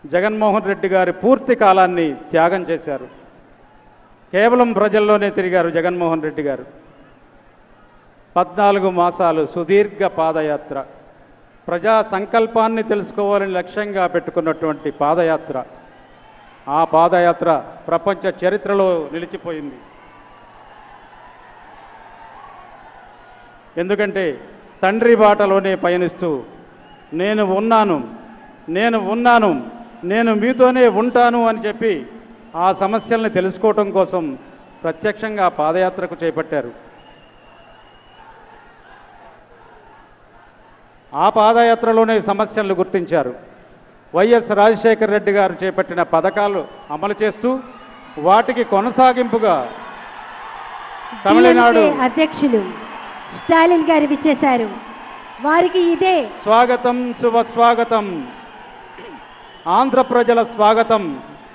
జగన్మోహన్ రెడ్డి గారి పూర్తి కాలాన్ని త్యాగం చేశారు. కేవలం ప్రజల్లోనే తిరిగారు జగన్మోహన్ రెడ్డి గారు. 14 మాసాలు సుదీర్ఘ పాదయాత్ర, ప్రజా సంకల్పాన్ని తెలుసుకోవాలని లక్ష్యంగా పెట్టుకున్నటువంటి పాదయాత్ర. ఆ పాదయాత్ర ప్రపంచ చరిత్రలో నిలిచిపోయింది. ఎందుకంటే తండ్రి బాటలోనే పయనిస్తూ నేను ఉన్నాను, నేను మీతోనే ఉంటాను అని చెప్పి ఆ సమస్యల్ని తెలుసుకోవటం కోసం ప్రత్యక్షంగా పాదయాత్రకు చేపట్టారు. ఆ పాదయాత్రలోనే సమస్యలను గుర్తించారు. వైఎస్ రాజశేఖర రెడ్డి గారు చేపట్టిన పథకాలు అమలు చేస్తూ వాటికి కొనసాగింపుగా తమిళనాడు అధ్యక్షులు స్టాలిన్ గారు విచ్చేశారు. వారికి ఇదే స్వాగతం, శుభ స్వాగతం. ఆంధ్ర ప్రజల స్వాగతం.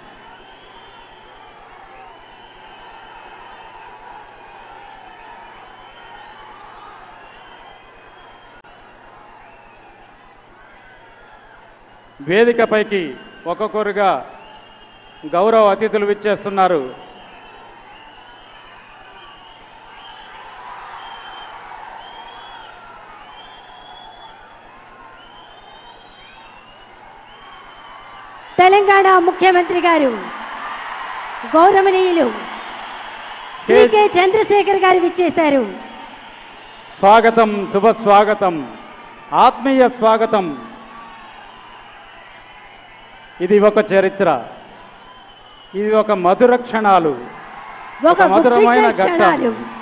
వేదికపైకి ఒక్కొక్కరుగా గౌరవ అతిథులు విచ్చేస్తున్నారు. తెలంగాణ ముఖ్యమంత్రి గారు గౌరవనీయులు కె చంద్రశేఖర్ గారు విచ్చేశారు. స్వాగతం, శుభ స్వాగతం, ఆత్మీయ స్వాగతం. ఇది ఒక చరిత్ర, ఇది ఒక మధుర క్షణాలు, ఒక మధురమైన ఘట్టం.